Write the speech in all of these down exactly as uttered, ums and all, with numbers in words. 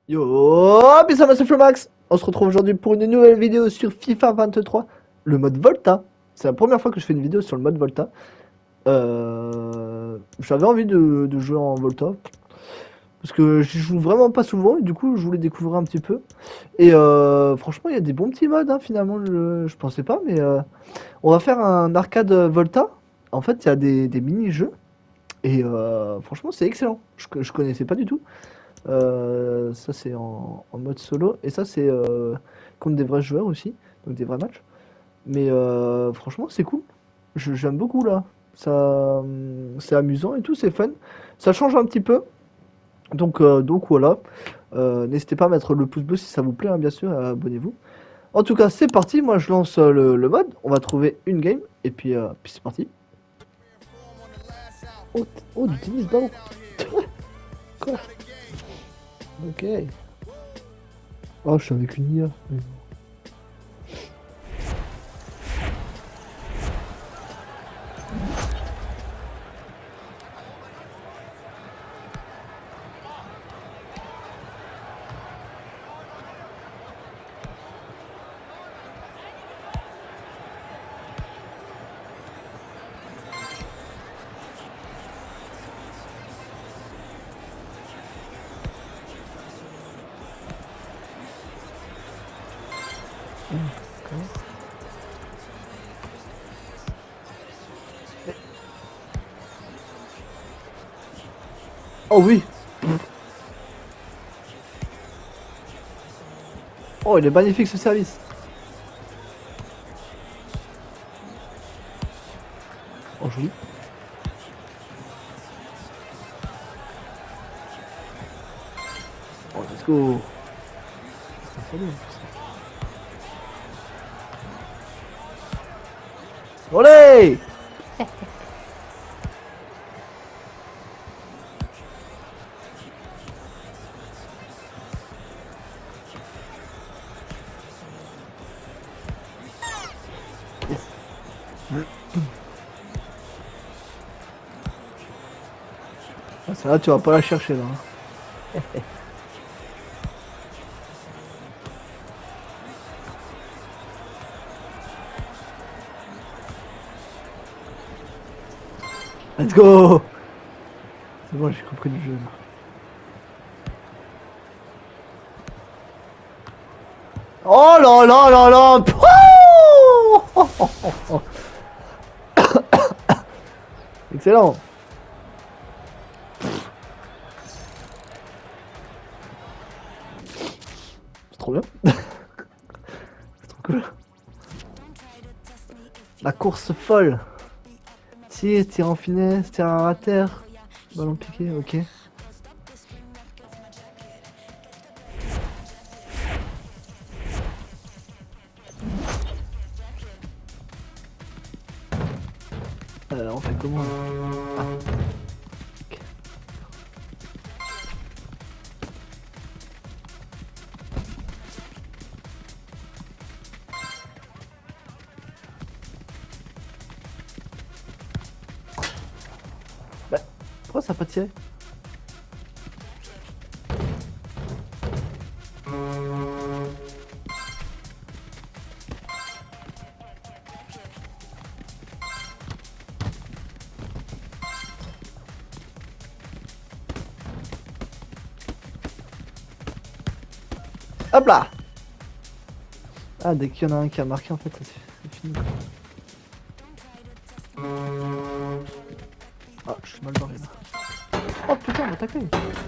Yo, bisous, moi c'est Flomax. On se retrouve aujourd'hui pour une nouvelle vidéo sur FIFA vingt-trois, le mode Volta. C'est la première fois que je fais une vidéo sur le mode Volta. Euh, J'avais envie de, de jouer en Volta parce que je joue vraiment pas souvent et du coup je voulais découvrir un petit peu. Et euh, franchement, il y a des bons petits modes hein, finalement. Je, je pensais pas, mais euh, on va faire un arcade Volta. En fait, il y a des, des mini-jeux et euh, franchement, c'est excellent. Je, je connaissais pas du tout. Euh, ça c'est en, en mode solo et ça c'est euh, contre des vrais joueurs aussi, donc des vrais matchs. Mais euh, franchement c'est cool. Je- J'aime beaucoup là. Ça, hum, c'est amusant et tout, c'est fun. Ça change un petit peu. Donc, euh, donc voilà. Euh, n'hésitez pas à mettre le pouce bleu si ça vous plaît, hein, bien sûr, et abonnez-vous. En tout cas, c'est parti. Moi, je lance euh, le, le mode. On va trouver une game et puis, euh, puis c'est parti. Oh, t- oh, du tennis ballon. Quoi? Ok. Oh, je suis avec une I A. Mais bon. Oh oui. Oh, il est magnifique ce service. Oh, joli. Oh, let's go. C'est un salaud, ça. Olé. Ah, celle-là, tu vas pas la chercher là. Hein. Let's go. C'est bon, j'ai compris le jeu. Là. Oh là là là là. Pouh. Excellent. C'est trop bien. C'est trop cool. La course folle. Tir, tir en finesse, tir à terre. Ballon piqué, ok. Euh, on fait comment? Ah. Okay. Bah, pourquoi ça a pas tiré? Hop là. Ah, dès qu'il y en a un qui a marqué, en fait, c'est fini. Ah, je suis mal barré là. Oh putain, on m'a attaqué.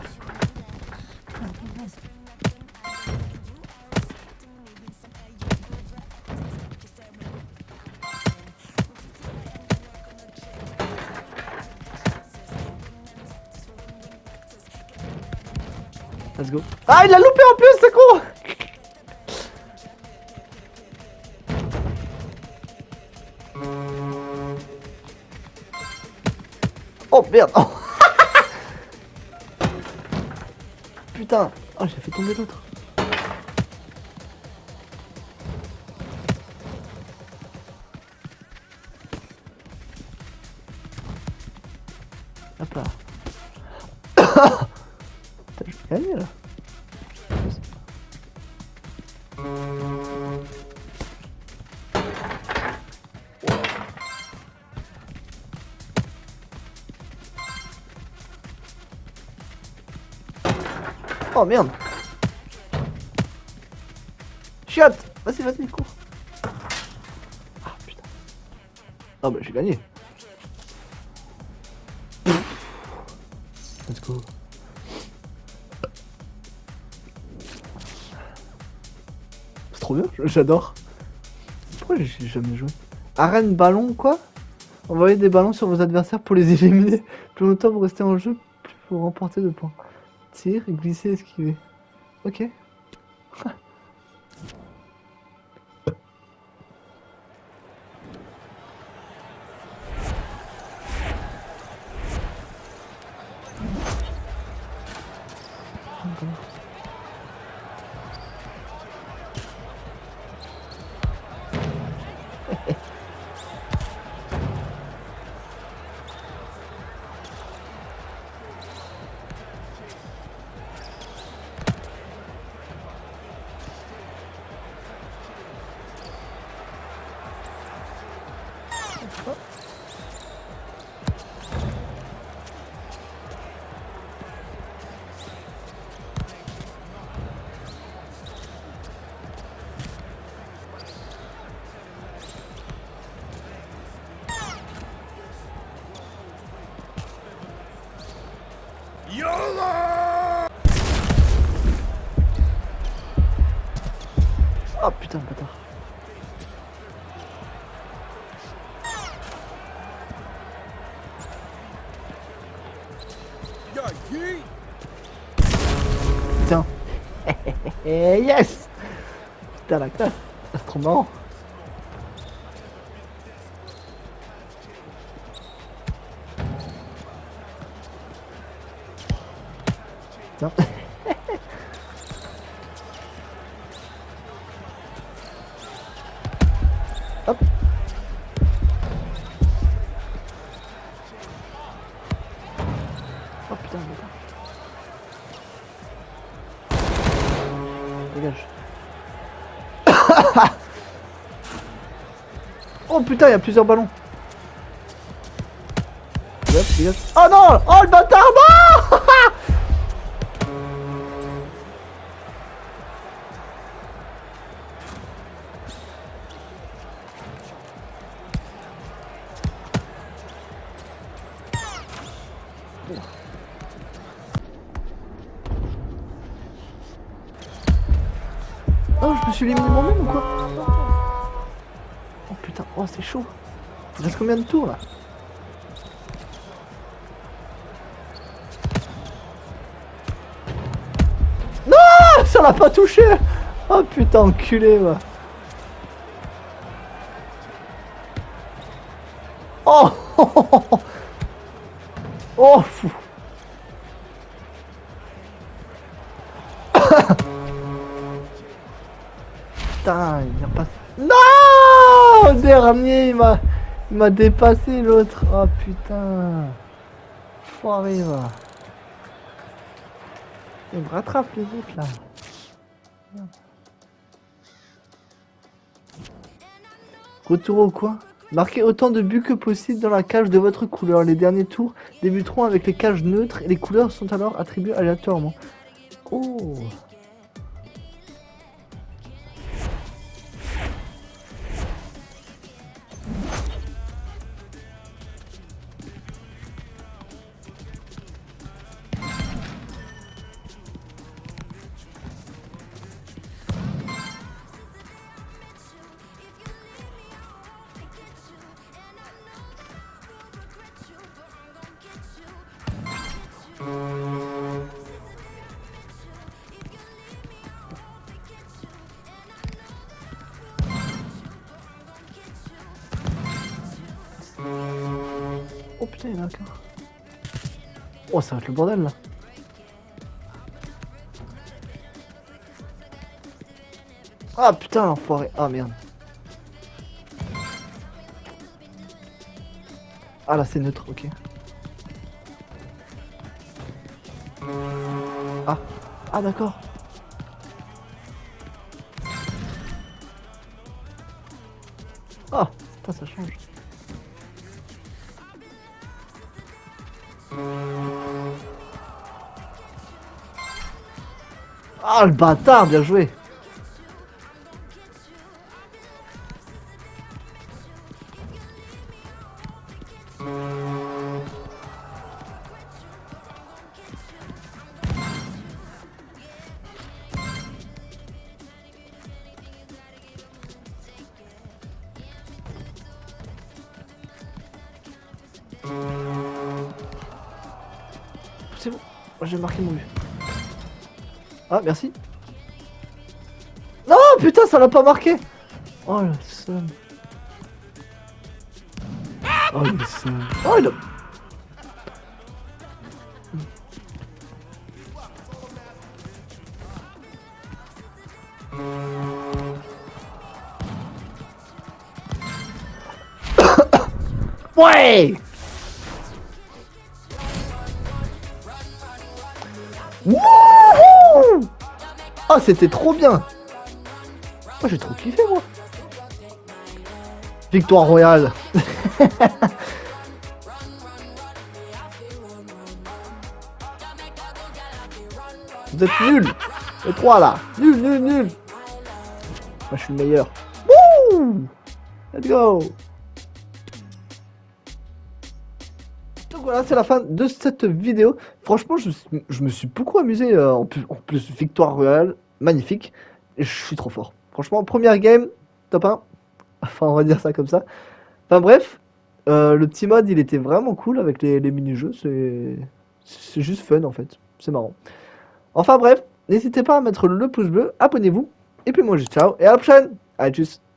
Let's go. Ah, il a loupé en plus, c'est con. Oh merde. Oh. Putain. Oh, j'ai fait tomber l'autre. Hop là. Putain, je vais gagner là. Oh merde. Chiotte. Vas-y, vas-y, cours. Ah putain. Ah bah j'ai gagné. Let's go. C'est trop bien, j'adore. Pourquoi j'ai jamais joué? Arène ballon quoi? Envoyez des ballons sur vos adversaires pour les éliminer. Plus longtemps vous restez en jeu, plus vous remportez de points. Tir, glisser, esquiver. Ok. Oh putain, bâtard. Putain. Yes. Putain la classe. C'est trop marrant. Putain. Hop. Oh putain, putain. Dégage. Oh putain, il y a plusieurs ballons. Dégage, dégage. Oh non. Oh le bâtard, non. Oh, je me suis éliminé moi-même ou quoi? Oh putain, oh c'est chaud. Il reste combien de tours là? Non, ça l'a pas touché. Oh putain, enculé moi. Oh. Oh fou. Putain, il vient pas. Non, dernier, il m'a, il m'a dépassé l'autre. Oh putain, foiré va. Il me rattrape les autres là. Merde. Retour au coin. Marquez autant de buts que possible dans la cage de votre couleur. Les derniers tours débuteront avec les cages neutres et les couleurs sont alors attribuées aléatoirement. Oh. Oh putain, il y en a qu'un. Oh, ça va être le bordel là. Ah putain, l'enfoiré. Ah merde. Ah là, c'est neutre, ok. Ah, ah d'accord. Ah, putain, ça change. Ah, le bâtard, bien joué. C'est bon, j'ai marqué mon but. Ah, merci. Non, putain, ça l'a pas marqué. Oh, le seum. Oh, le seum. Oh, il a... Ouais. Wouhou. Oh, c'était trop bien. Oh, j'ai trop kiffé, moi. Victoire royale. Vous êtes nuls. Les trois, là. Nul, nul, nul. Moi, je suis le meilleur. Wouh. Let's go. Donc voilà, c'est la fin de cette vidéo. Franchement, je, je me suis beaucoup amusé. Euh, en, plus, en plus, victoire royale, magnifique. Et je suis trop fort. Franchement, première game, top un. Enfin, on va dire ça comme ça. Enfin bref, euh, le petit mode, il était vraiment cool avec les, les mini-jeux. C'est c'est juste fun en fait. C'est marrant. Enfin bref, n'hésitez pas à mettre le pouce bleu, abonnez-vous. Et puis moi, je dis ciao et à la prochaine. Allez, tchuss.